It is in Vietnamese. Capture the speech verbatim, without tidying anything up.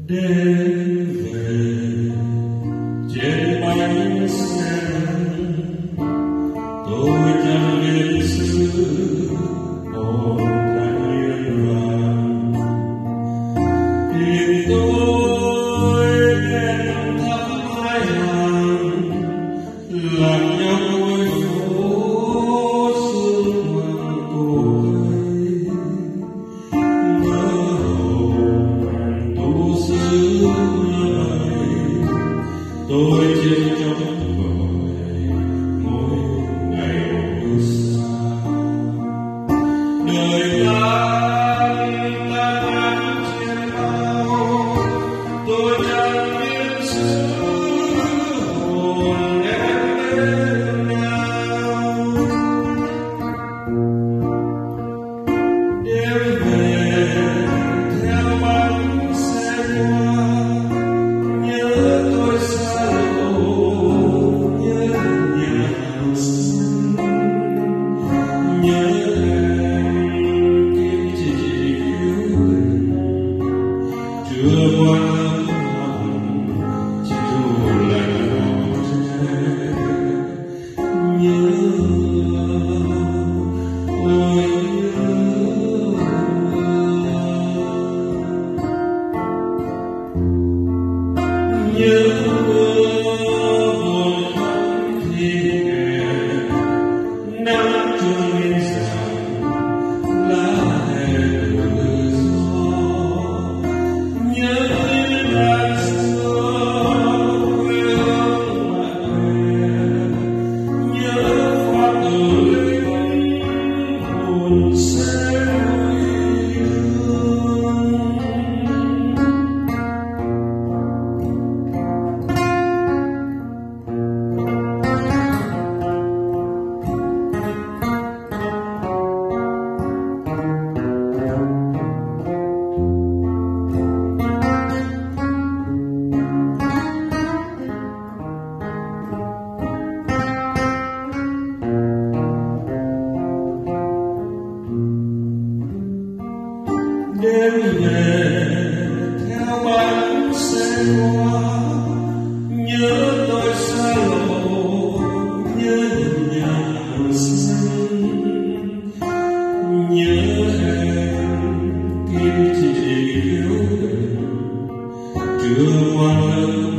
đêm về trên bánh xe tôi chẳng biết xứ hồn thanh liên vàng tìm tôi đèn thắp hai hàng làm nhau cuối phố sương hoàng cổ cây mơ hồn tu xứ lời tôi trên trong vời mỗi ngày một xa đời tan tan ngắn trên bao tôi chẳng biết xứ hồn em bên nhau đêm về theo bánh xe qua nhớ tôi xa lộ nhớ nhà xưa nhớ em kim chỉ yêu mình chưa qua hồng chiều lạnh màu tre nhớ ôi nhớ nhớ buồn không thì kể nắng trôi lên rạng lá hè tự do nhớ những đàn xưa quê hương mẹ nhớ hoa tử linh hồn sẽ nuôi hương đêm về theo bánh xe qua nhớ tôi xa lộ nhớ nhà xanh nhớ em kim chỉ yêu chưa ngoan lỡ